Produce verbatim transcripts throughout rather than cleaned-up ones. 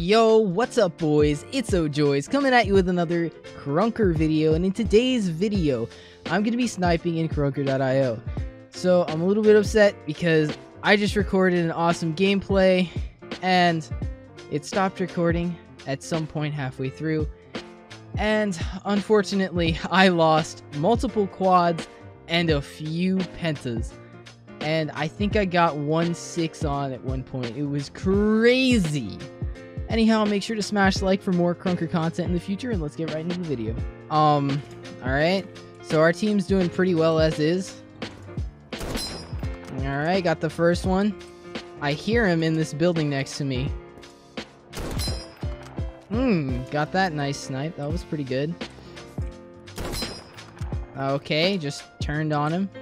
Yo, what's up boys? It's Ojoys coming at you with another Krunker video, and in today's video, I'm going to be sniping in Krunker dot i o. So I'm a little bit upset because I just recorded an awesome gameplay, and it stopped recording at some point halfway through, and unfortunately, I lost multiple quads and a few pentas. And I think I got one six on at one point. It was crazy. Anyhow, make sure to smash like for more Krunker content in the future, and let's get right into the video. Um, alright. So our team's doing pretty well as is. Alright, got the first one. I hear him in this building next to me. Hmm, got that nice snipe. That was pretty good. Okay, just turned on him.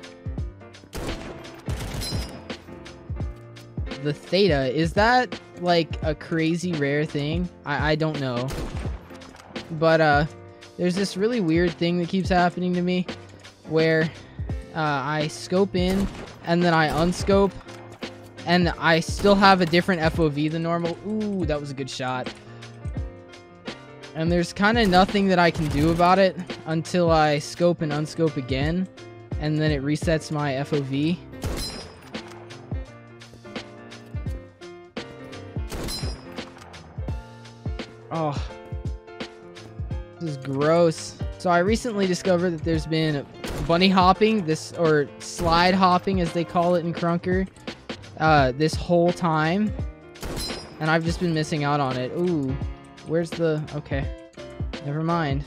The Theta, is that like a crazy rare thing? I, I don't know. But uh, there's this really weird thing that keeps happening to me where uh, I scope in and then I unscope and I still have a different F O V than normal. Ooh, that was a good shot. And there's kind of nothing that I can do about it until I scope and unscope again, and then it resets my F O V. Oh, this is gross. So I recently discovered that there's been bunny hopping, this or slide hopping as they call it in Krunker, uh, this whole time, and I've just been missing out on it. Ooh, where's the? Okay, never mind.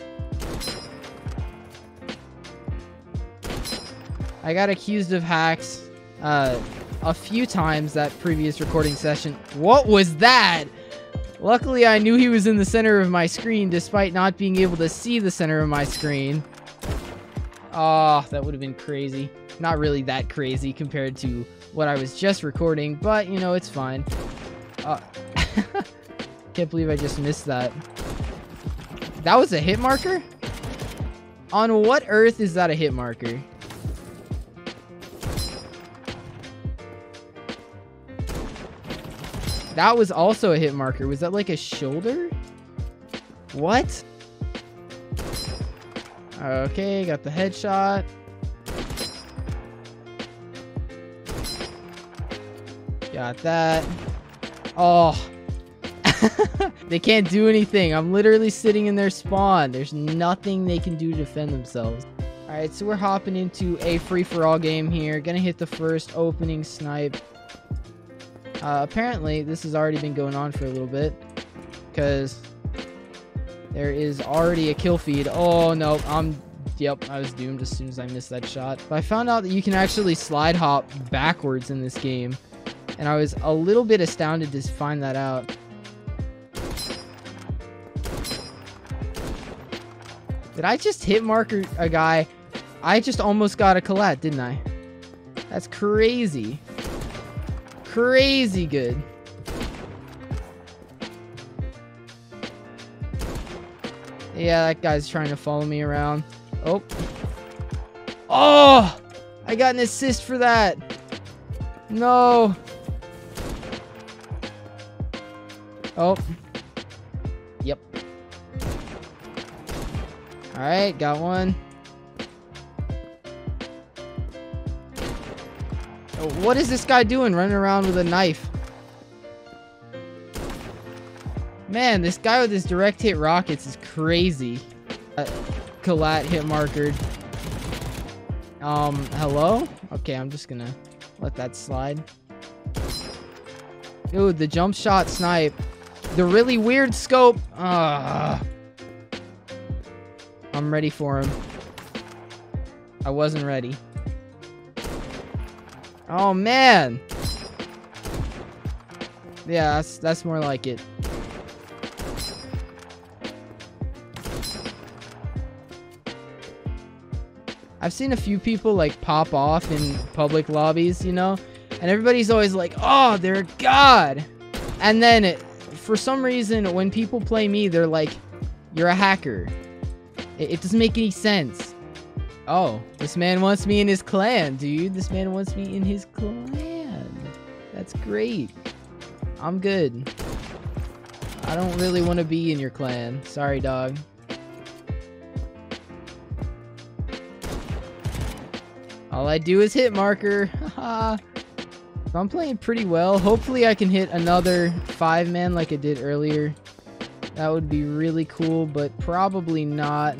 I got accused of hacks uh, a few times that previous recording session. What was that? Luckily, I knew he was in the center of my screen, despite not being able to see the center of my screen. Oh, that would have been crazy. Not really that crazy compared to what I was just recording, but, you know, it's fine. Uh, can't believe I just missed that. That was a hit marker? On what earth is that a hit marker? That was also a hit marker. Was that like a shoulder? What? Okay, got the headshot. Got that. Oh. They can't do anything. I'm literally sitting in their spawn. There's nothing they can do to defend themselves. Alright, so we're hopping into a free-for-all game here. Gonna hit the first opening snipe. Uh, apparently, this has already been going on for a little bit, because there is already a kill feed. Oh, no, I'm, yep, I was doomed as soon as I missed that shot. But I found out that you can actually slide hop backwards in this game, and I was a little bit astounded to find that out. Did I just hit marker a guy? I just almost got a collat, didn't I? That's crazy. Crazy good. Yeah, that guy's trying to follow me around. Oh. Oh! I got an assist for that. No. Oh. Yep. Alright, got one. What is this guy doing running around with a knife? Man, this guy with his direct hit rockets is crazy. Uh, collat hit markered. Um, hello? Okay, I'm just gonna let that slide. Dude, the jump shot snipe. The really weird scope. Uh, I'm ready for him. I wasn't ready. Oh, man. Yeah, that's, that's more like it. I've seen a few people, like, pop off in public lobbies, you know? And everybody's always like, oh, they're a god. And then, it, for some reason, when people play me, they're like, you're a hacker. It, it doesn't make any sense. Oh, this man wants me in his clan, dude. This man wants me in his clan. That's great. I'm good. I don't really want to be in your clan. Sorry, dog. All I do is hit marker. Haha. So I'm playing pretty well. Hopefully I can hit another five man like I did earlier. That would be really cool, but probably not.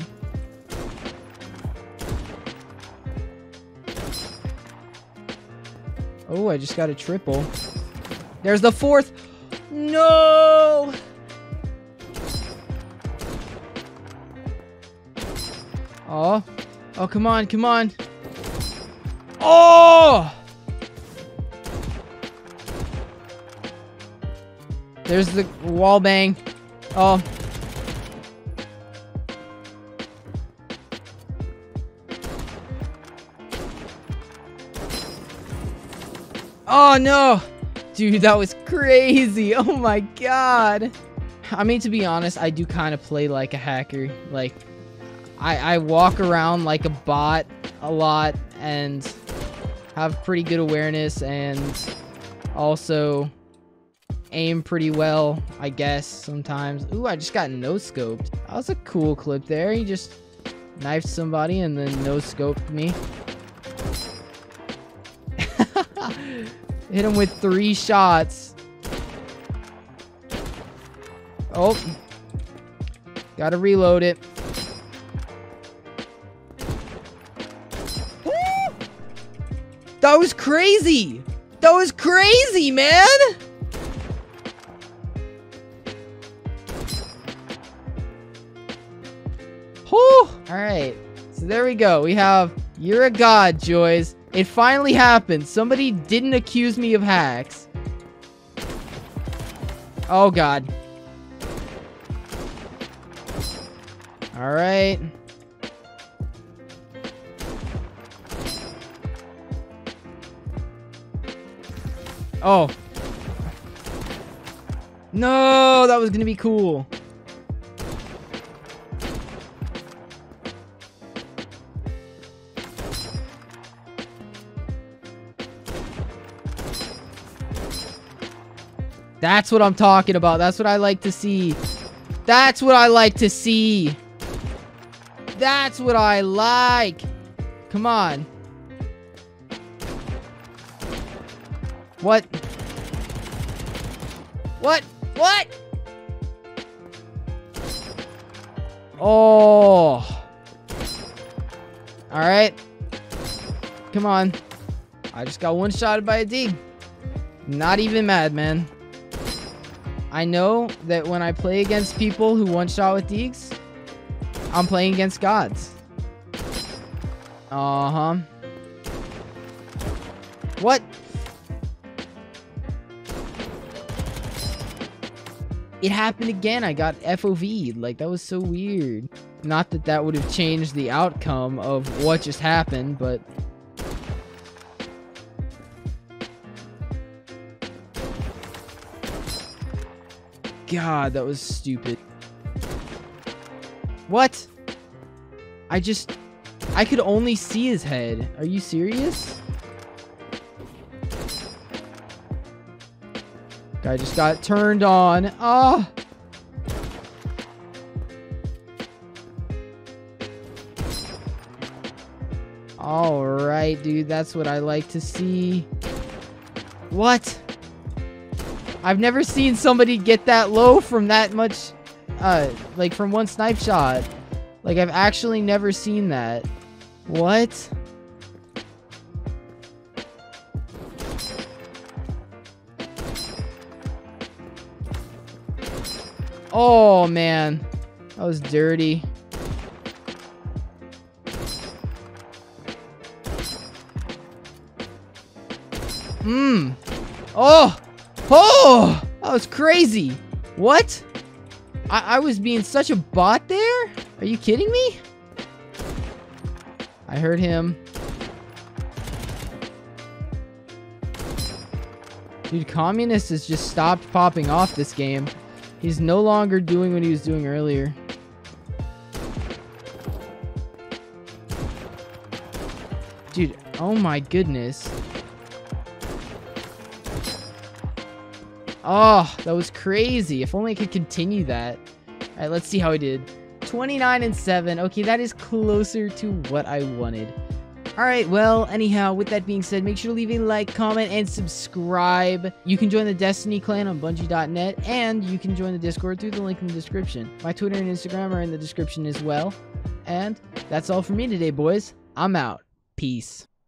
Oh, I just got a triple. There's the fourth. No! Oh. Oh, come on, come on. Oh! There's the wall bang. Oh. Oh no! Dude, that was crazy. Oh my god. I mean, to be honest, I do kind of play like a hacker. Like, I, I walk around like a bot a lot and have pretty good awareness and also aim pretty well, I guess, sometimes. Ooh, I just got no-scoped. That was a cool clip there. He just knifed somebody and then no-scoped me. Hit him with three shots. Oh. Gotta reload it. Woo! That was crazy! That was crazy, man! Whew! Alright. So there we go. We have You're a God, Joys. It finally happened. Somebody didn't accuse me of hacks. Oh, God. Alright. Oh. No, that was gonna be cool. That's what I'm talking about. That's what I like to see. That's what I like to see. That's what I like. Come on. What? What? What? Oh. Alright. Come on. I just got one-shotted by a dig. Not even mad, man. I know that when I play against people who one-shot with Deegs, I'm playing against gods. Uh-huh. What? It happened again. I got F O V'd. Like, that was so weird. Not that that would have changed the outcome of what just happened, but... God, that was stupid. What? I just... I could only see his head. Are you serious? Guy just got turned on. Ah! Alright, dude. That's what I like to see. What? I've never seen somebody get that low from that much, uh, like from one snipe shot. Like, I've actually never seen that. What? Oh, man. That was dirty. Mmm. Oh! Oh! That was crazy. What? I, I was being such a bot there? Are you kidding me? I heard him. Dude, Communist has just stopped popping off this game. He's no longer doing what he was doing earlier. Dude, oh my goodness. Oh, that was crazy. If only I could continue that. All right, let's see how I did. twenty-nine and seven. Okay, that is closer to what I wanted. Alright, well, anyhow, with that being said, make sure to leave a like, comment, and subscribe. You can join the Destiny clan on Bungie dot net, and you can join the Discord through the link in the description. My Twitter and Instagram are in the description as well. And that's all for me today, boys. I'm out. Peace.